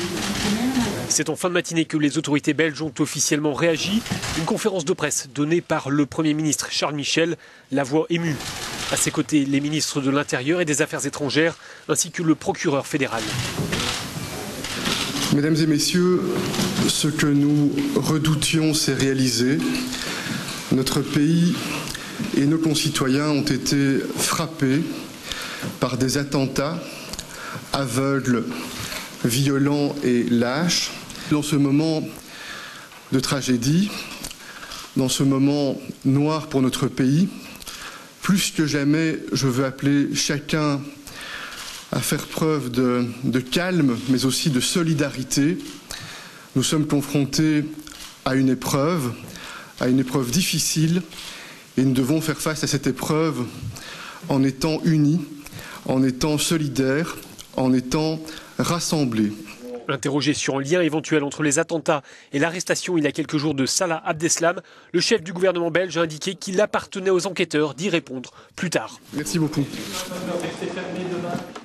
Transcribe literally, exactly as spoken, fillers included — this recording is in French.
C'est en fin de matinée que les autorités belges ont officiellement réagi. Une conférence de presse donnée par le Premier ministre Charles Michel, la voix émue. À ses côtés, les ministres de l'Intérieur et des Affaires étrangères, ainsi que le procureur fédéral. Mesdames et messieurs, ce que nous redoutions s'est réalisé. Notre pays et nos concitoyens ont été frappés par des attentats aveugles, violents et lâches. Dans ce moment de tragédie, dans ce moment noir pour notre pays, plus que jamais, je veux appeler chacun à faire preuve de, de calme, mais aussi de solidarité. Nous sommes confrontés à une épreuve, à une épreuve difficile, et nous devons faire face à cette épreuve en étant unis, en étant solidaires, en étant rassemblés. Interrogé sur un lien éventuel entre les attentats et l'arrestation il y a quelques jours de Salah Abdeslam, le chef du gouvernement belge a indiqué qu'il appartenait aux enquêteurs d'y répondre plus tard. Merci beaucoup.